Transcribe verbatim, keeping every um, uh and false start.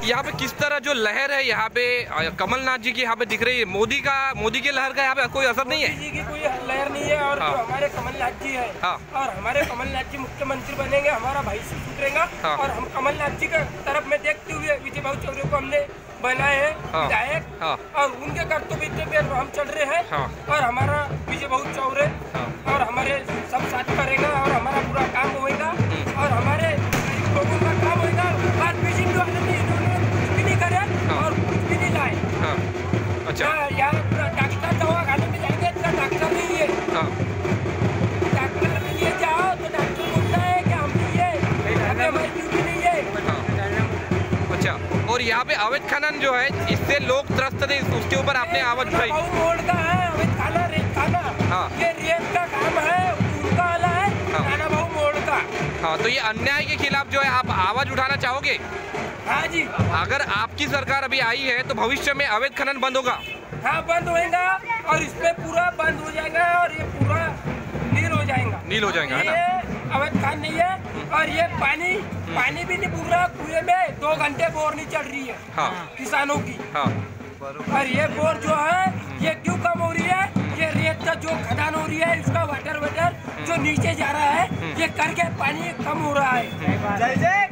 यहाँ पे किस तरह जो लहर है यहाँ पे कमलनाथ जी की यहाँ पे दिख रही है, मोदी का मोदी की लहर का यहाँ पे कोई असर नहीं है? मोदी जी की कोई लहर नहीं है और हाँ। जो हमारे कमलनाथ जी है हाँ। और हमारे कमलनाथ जी मुख्यमंत्री बनेंगे, हमारा भाई से सुधरेगा। हाँ। और हम कमलनाथ जी के तरफ में देखते हुए विजय भाऊ चौधरी को हमने बनाए हैं विधायक। हाँ। और उनके कर्तव्य पे हम चल रहे हैं। हाँ। और हमारा विजय भाऊ चौधरी और हमारे सब साथ करेगा और हमारा पूरा काम होएगा और हमारे लोगों का काम होएगा। बात बीजेपी वाले नहीं, इन्होंने कुछ भी नहीं करे और कुछ भी नहीं लाए। अच्छा, यहाँ डॉक्टर दवा खाने में जाएंगे, इतना डॉक्टर नहीं है। डॉक्टर के लिए जाओ तो डॉक्टर बोलता है कि हम ये अभी हमारी ड्यूटी नहीं है। अच्छा, और यहाँ पे अवैध खनन जो है इससे लोग त्रस्त थे, उसके ऊपर आपने आवाज उठाई। मोड़ का है अवैध खाना, रेत खाना। हाँ। ये रेत का काम है, उनका वाला है। हाँ। राणा भाऊ मोड़ का। हाँ, तो ये अन्याय के खिलाफ जो है आप आवाज उठाना चाहोगे? हाँ जी। अगर आपकी सरकार अभी आई है तो भविष्य में अवैध खनन बंद होगा? हाँ, बंद होएगा और इसमें पूरा बंद हो जाएगा और ये पूरा नील हो जाएगा। नील हो जाएगा, है ना? ये अवैध खान नहीं है और ये पानी पानी भी नहीं पूरा कुएं में दो घंटे बोर नहीं चल रही है। हाँ। किसानों की। हाँ। और ये बोर जो है ये क्यों कम हो रही है? ये रेत का जो खदान हो रही है इसका वाटर वाटर जो नीचे जा रहा है ये करके पानी कम हो रहा है।